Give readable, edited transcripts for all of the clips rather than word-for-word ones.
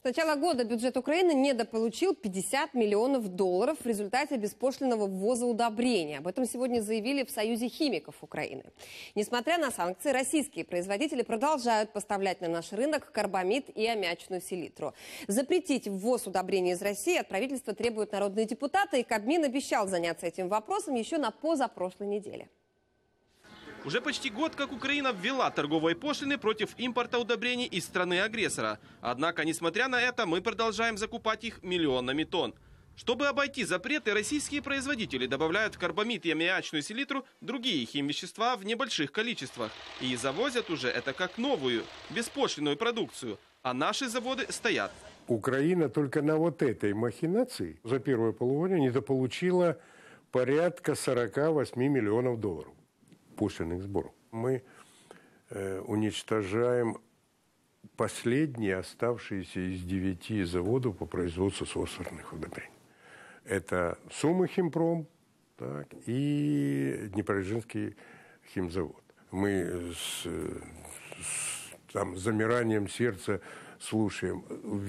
С начала года бюджет Украины недополучил 50 миллионов долларов в результате беспошлинного ввоза удобрений. Об этом сегодня заявили в Союзе химиков Украины. Несмотря на санкции, российские производители продолжают поставлять на наш рынок карбамид и аммиачную селитру. Запретить ввоз удобрений из России от правительства требуют народные депутаты, и Кабмин обещал заняться этим вопросом еще на позапрошлой неделе. Уже почти год, как Украина ввела торговые пошлины против импорта удобрений из страны-агрессора. Однако, несмотря на это, мы продолжаем закупать их миллионами тонн. Чтобы обойти запреты, российские производители добавляют в карбамид и аммиачную селитру другие химвещества в небольших количествах. И завозят уже это как новую, беспошлинную продукцию. А наши заводы стоят. Украина только на вот этой махинации за первое полугодие недополучила порядка 48 миллионов долларов пошлинных сборов. Мы уничтожаем последние оставшиеся из 9 заводов по производству фосфорных удобрений. Это Сумы химпром, так, и Днепродзержинский химзавод. Мы с замиранием сердца слушаем,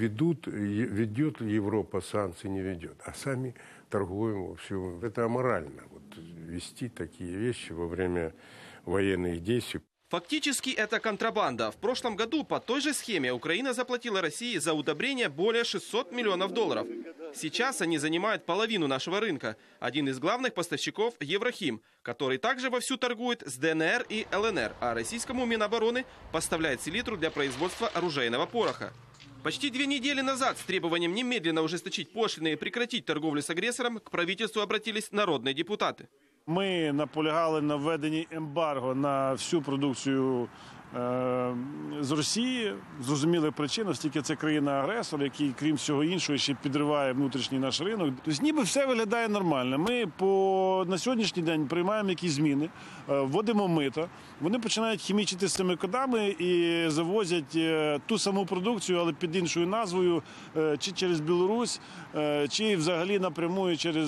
ведет ли Европа санкции, не ведет, а сами торгуем вовсю. Это аморально, вести такие вещи во время военных действий. Фактически это контрабанда. В прошлом году по той же схеме Украина заплатила России за удобрения более 600 миллионов долларов. Сейчас они занимают половину нашего рынка. Один из главных поставщиков – Еврохим, который также вовсю торгует с ДНР и ЛНР, а российскому Минобороны поставляет селитру для производства оружейного пороха. Почти 2 недели назад с требованием немедленно ужесточить пошлины и прекратить торговлю с агрессором к правительству обратились народные депутаты. Ми наполягали на введенні ембарго на всю продукцію з Росії. Зрозумілих причин, оскільки це країна-агресор, який, крім всього іншого, ще підриває внутрішній наш ринок. Тобто ніби все виглядає нормально. Ми на сьогоднішній день приймаємо якісь зміни, вводимо мито. Вони починають хімічити з цими кодами і завозять ту саму продукцію, але під іншою назвою, чи через Білорусь, чи взагалі напрямую через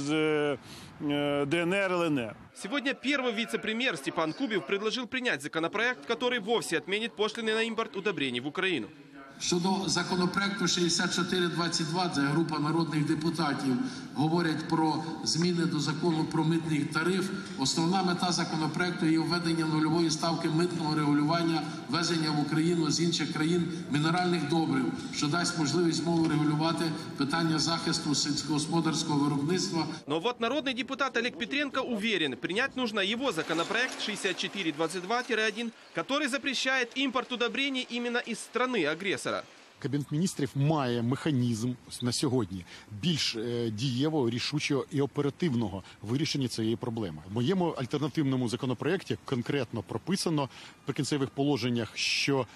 ДНР, ЛНР. Сегодня первый вице-премьер Степан Кубів предложил принять законопроект, который вовсе отменит пошлины на импорт удобрений в Украину. Щодо законопроекту 6422, це група народних депутатів говорять про зміни до закону про митний тариф. Основна мета законопроекту є введення нульової ставки митного регулювання ввезення в Україну з інших країн мінеральних добрив, що дасть можливість знову регулювати питання захисту сільськогосподарського виробництва. Но вот народный депутат Олег Петренко уверен, принять нужно его законопроект 6422-1, который запрещает импорт удобрений именно из страны-агрессора. Кабінет міністрів має механізм на сьогодні більш дієвого, рішучого і оперативного вирішення цієї проблеми. В моєму альтернативному законопроекті конкретно прописано в прикінцевих положеннях, що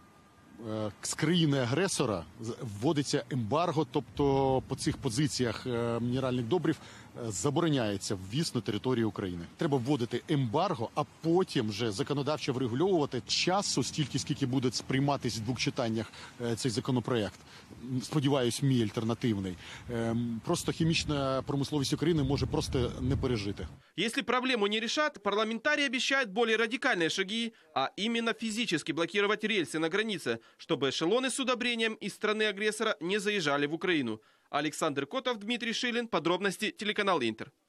з країни-агресора вводиться ембарго, тобто по цих позиціях мінеральних добрив забороняється ввіз на територію України. Треба вводити ембарго, а потім вже законодавчо врегульовувати часу, стільки, скільки буде сприйматись в 2 читаннях цей законопроект. Сподіваюсь, мій альтернативний. Просто хімічна промисловість України може просто не пережити. Если проблему не решат, парламентарии обещают более радикальные шаги, а именно физически блокировать рельсы на границе, чтобы эшелоны с удобрением из страны-агрессора не заезжали в Украину. Александр Котов, Дмитрий Шилин. Подробности телеканал Интер.